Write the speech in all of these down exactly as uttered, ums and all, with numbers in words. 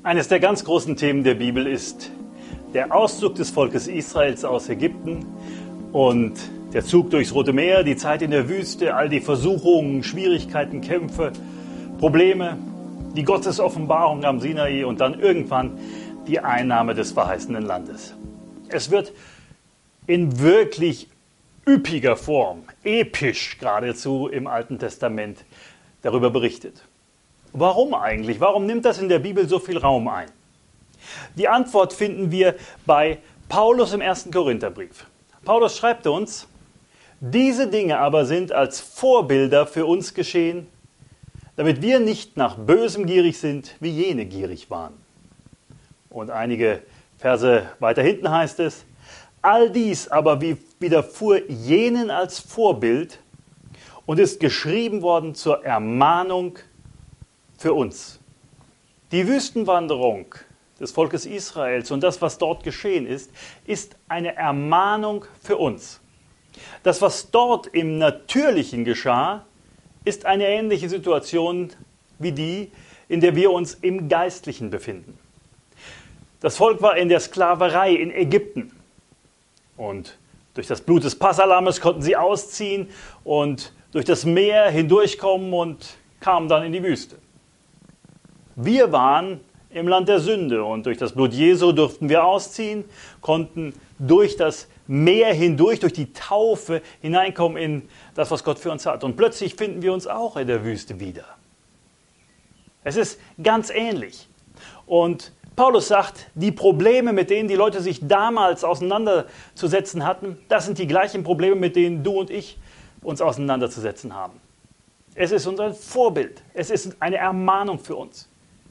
Eines der ganz großen Themen der Bibel ist der Auszug des Volkes Israels aus Ägypten und der Zug durchs Rote Meer, die Zeit in der Wüste, all die Versuchungen, Schwierigkeiten, Kämpfe, Probleme, die Gottesoffenbarung am Sinai und dann irgendwann die Einnahme des verheißenen Landes. Es wird in wirklich üppiger Form, episch geradezu im Alten Testament darüber berichtet. Warum eigentlich? Warum nimmt das in der Bibel so viel Raum ein? Die Antwort finden wir bei Paulus im ersten Korintherbrief. Paulus schreibt uns: Diese Dinge aber sind als Vorbilder für uns geschehen, damit wir nicht nach Bösem gierig sind, wie jene gierig waren. Und einige Verse weiter hinten heißt es: All dies aber widerfuhr jenen als Vorbild und ist geschrieben worden zur Ermahnung für uns. Die Wüstenwanderung des Volkes Israels und das, was dort geschehen ist, ist eine Ermahnung für uns. Das, was dort im Natürlichen geschah, ist eine ähnliche Situation wie die, in der wir uns im Geistlichen befinden. Das Volk war in der Sklaverei in Ägypten und durch das Blut des Passalammes konnten sie ausziehen und durch das Meer hindurchkommen und kamen dann in die Wüste. Wir waren im Land der Sünde und durch das Blut Jesu durften wir ausziehen, konnten durch das Meer hindurch, durch die Taufe hineinkommen in das, was Gott für uns hat. Und plötzlich finden wir uns auch in der Wüste wieder. Es ist ganz ähnlich. Und Paulus sagt, die Probleme, mit denen die Leute sich damals auseinanderzusetzen hatten, das sind die gleichen Probleme, mit denen du und ich uns auseinanderzusetzen haben. Es ist unser Vorbild. Es ist eine Ermahnung für uns.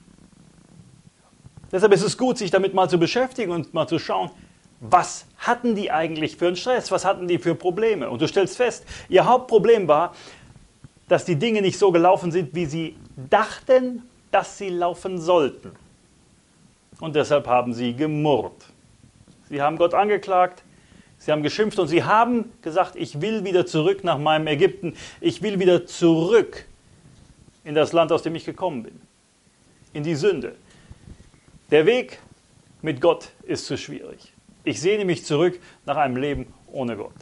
Deshalb ist es gut, sich damit mal zu beschäftigen und mal zu schauen, was hatten die eigentlich für einen Stress, was hatten die für Probleme. Und du stellst fest, ihr Hauptproblem war, dass die Dinge nicht so gelaufen sind, wie sie dachten, dass sie laufen sollten. Und deshalb haben sie gemurrt. Sie haben Gott angeklagt, sie haben geschimpft und sie haben gesagt, ich will wieder zurück nach meinem Ägypten, ich will wieder zurück in das Land, aus dem ich gekommen bin, in die Sünde. Der Weg mit Gott ist zu schwierig. Ich sehne mich zurück nach einem Leben ohne Gott.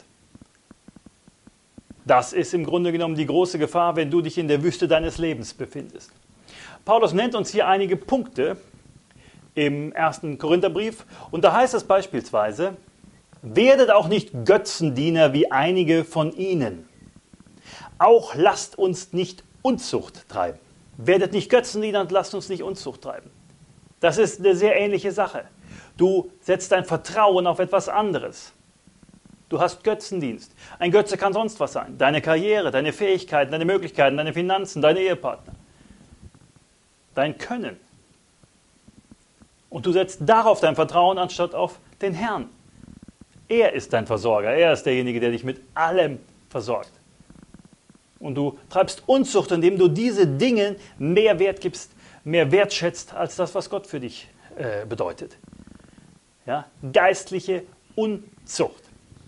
Das ist im Grunde genommen die große Gefahr, wenn du dich in der Wüste deines Lebens befindest. Paulus nennt uns hier einige Punkte im ersten Korintherbrief und da heißt es beispielsweise: Werdet auch nicht Götzendiener wie einige von ihnen. Auch lasst uns nicht Unzucht treiben. Werdet nicht Götzendiener und lasst uns nicht Unzucht treiben. Das ist eine sehr ähnliche Sache. Du setzt dein Vertrauen auf etwas anderes. Du hast Götzendienst. Ein Götze kann sonst was sein. Deine Karriere, deine Fähigkeiten, deine Möglichkeiten, deine Finanzen, deine Ehepartner. Dein Können. Und du setzt darauf dein Vertrauen anstatt auf den Herrn. Er ist dein Versorger. Er ist derjenige, der dich mit allem versorgt. Und du treibst Unzucht, indem du diese Dinge mehr Wert gibst, mehr wertschätzt als das, was Gott für dich äh, bedeutet. Ja? Geistliche Unzucht.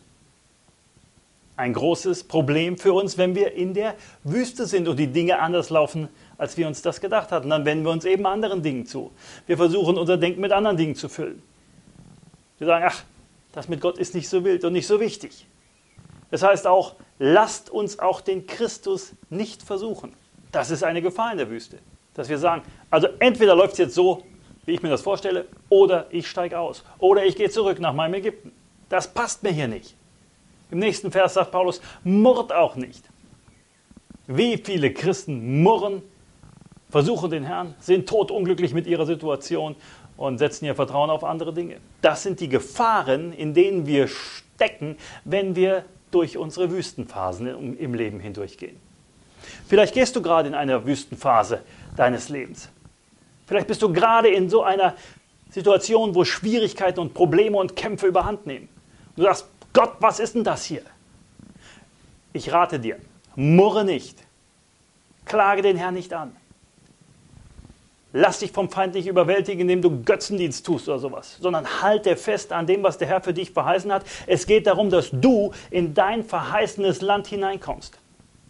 Ein großes Problem für uns, wenn wir in der Wüste sind und die Dinge anders laufen, als wir uns das gedacht hatten. Dann wenden wir uns eben anderen Dingen zu. Wir versuchen, unser Denken mit anderen Dingen zu füllen. Wir sagen, ach, das mit Gott ist nicht so wild und nicht so wichtig. Das heißt auch, lasst uns auch den Christus nicht versuchen. Das ist eine Gefahr in der Wüste. Dass wir sagen, also entweder läuft es jetzt so, wie ich mir das vorstelle, oder ich steige aus. Oder ich gehe zurück nach meinem Ägypten. Das passt mir hier nicht. Im nächsten Vers sagt Paulus, murrt auch nicht. Wie viele Christen murren, versuchen den Herrn, sind totunglücklich mit ihrer Situation und setzen ihr Vertrauen auf andere Dinge. Das sind die Gefahren, in denen wir stecken, wenn wir durch unsere Wüstenphasen im Leben hindurchgehen. Vielleicht gehst du gerade in einer Wüstenphase deines Lebens. Vielleicht bist du gerade in so einer Situation, wo Schwierigkeiten und Probleme und Kämpfe überhand nehmen. Du sagst, Gott, was ist denn das hier? Ich rate dir, murre nicht. Klage den Herrn nicht an. Lass dich vom Feind nicht überwältigen, indem du Götzendienst tust oder sowas, sondern halte fest an dem, was der Herr für dich verheißen hat. Es geht darum, dass du in dein verheißenes Land hineinkommst.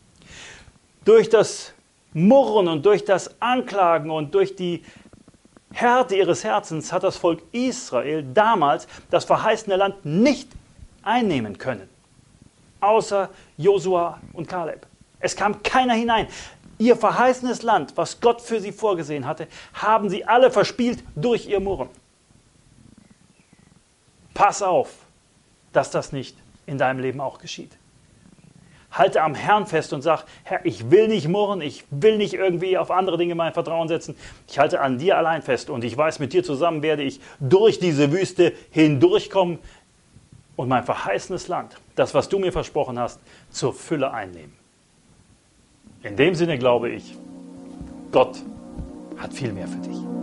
Durch das Murren und durch das Anklagen und durch die Härte ihres Herzens hat das Volk Israel damals das verheißene Land nicht einnehmen können. Außer Josua und Kaleb. Es kam keiner hinein. Ihr verheißenes Land, was Gott für sie vorgesehen hatte, haben sie alle verspielt durch ihr Murren. Pass auf, dass das nicht in deinem Leben auch geschieht. Halte am Herrn fest und sag, Herr, ich will nicht murren, ich will nicht irgendwie auf andere Dinge mein Vertrauen setzen. Ich halte an dir allein fest und ich weiß, mit dir zusammen werde ich durch diese Wüste hindurchkommen und mein verheißenes Land, das, was du mir versprochen hast, zur Fülle einnehmen. In dem Sinne glaube ich, Gott hat viel mehr für dich.